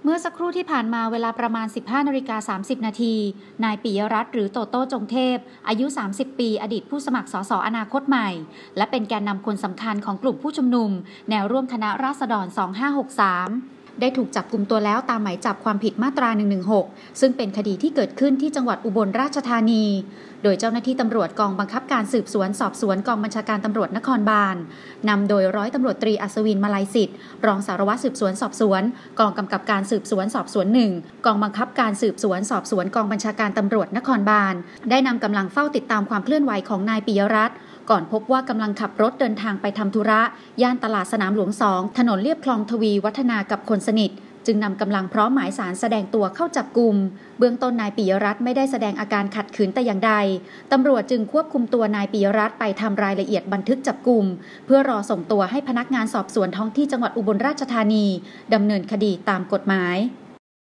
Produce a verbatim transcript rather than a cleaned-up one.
เมื่อสักครู่ที่ผ่านมาเวลาประมาณ สิบห้านาฬิกาสามสิบนาที นายปิยรัตน์หรือโตโต้จงเทพอายุ สามสิบ ปีอดีตผู้สมัครสสอนาคตใหม่และเป็นแกนนำคนสำคัญของกลุ่มผู้ชุมนุมแนวร่วมคณะราษฎร สองห้าหกสามได้ถูกจับกุมตัวแล้วตามหมายจับความผิดมาตรา หนึ่งหนึ่งหก ซึ่งเป็นคดีที่เกิดขึ้นที่จังหวัดอุบลราชธานีโดยเจ้าหน้าที่ตำรวจกองบังคับการสืบสวนสอบสวนกองบัญชาการตำรวจนครบาลนำโดยร้อยตำรวจตรีอัศวินมาลัยสิทธิ์รองสารวัตรสืบสวนสอบสวนกองกำกับการสืบสวนสอบสวนหนึ่งกองบังคับการสืบสวนสอบสวนกองบัญชาการตำรวจนครบาลได้นำกำลังเฝ้าติดตามความเคลื่อนไหวของนายปิยรัตน์ก่อนพบว่ากำลังขับรถเดินทางไปทำธุระย่านตลาดสนามหลวงสองถนนเลียบคลองทวีวัฒนากับคนสนิทจึงนำกำลังพร้อมหมายสารแสดงตัวเข้าจับกุมเบื้องต้นนายปิยรัตน์ไม่ได้แสดงอาการขัดขืนแต่อย่างใดตำรวจจึงควบคุมตัวนายปิยรัตน์ไปทำรายละเอียดบันทึกจับกุมเพื่อรอส่งตัวให้พนักงานสอบสวนท้องที่จังหวัดอุบลราชธานีดำเนินคดีตามกฎหมาย